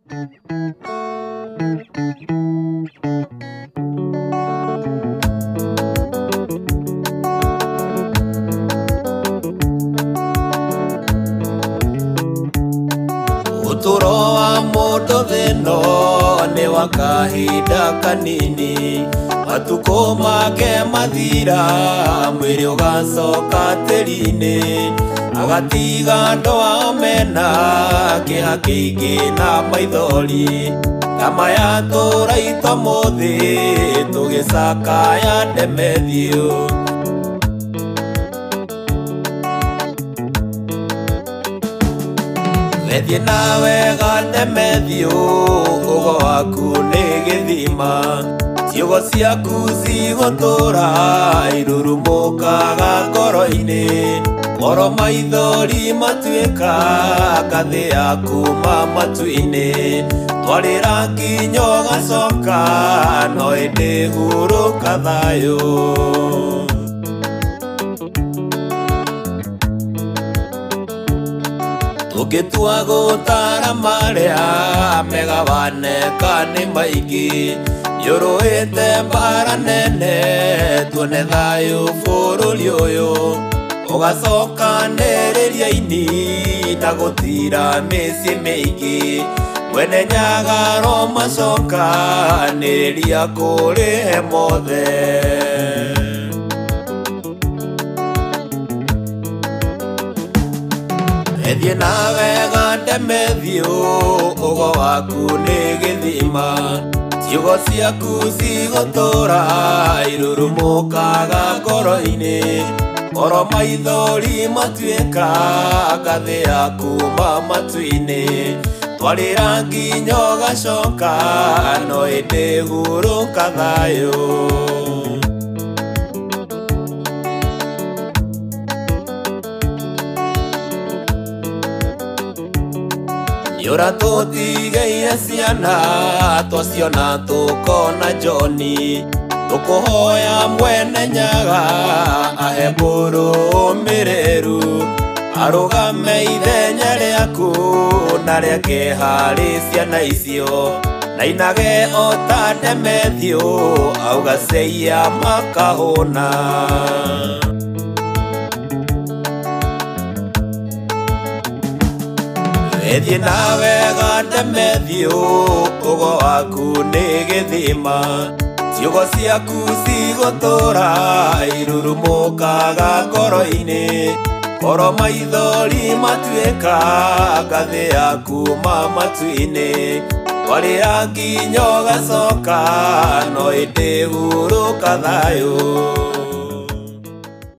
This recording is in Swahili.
Uturo wa mundu thino ni wa kahinda kanini, matuko make mathira mwiri ugacoka tiri-ini, agatiga andu ao mena kiha kiingi na maithori, kama yatura itomuthi tugicakaya Ndemethio. Wethie na wega Ndemethio, ugo waku ni githima, ciugo ciaku cigutura irurumukaga ngoro-ini, oro maithori matuika ngathi yaku matu-ini, twarira nginyo gacoka no indi huruka thayo. Tugitua gutara maria megabaneka ni maingi, yuruite mbara nene tuone thayo bururi uyu, ugacokaniriria-ini na gutira micii mingi, mwene Nyagaro macokaniriria kurihe mothe. Wethie na wega Ndemethio, ugo waku ni githima, ciugo ciaku cigutura irurumukaga ngoro-ini, oro maithori matuika ngathi yaku matu-ini, twarira nginyo gacoka no indi huruka thayo. Yura tutigeire ciana twaciona tukona Johni, tukuhoya mwene Nyaga ahe mũrũmĩrĩru, arugame ithenya riaku na riake hari ciana icio, na inage o ta Ndemethio auga ceia makahũna. Wethie na wega Ndemethio, ugo waku ni githima, ciugo ciaku cigutura irurumukaga ngoro-ini, oro maithori matuika ngathi yaku matu-ini, twarira nginyo gacoka no indi huruka thayo.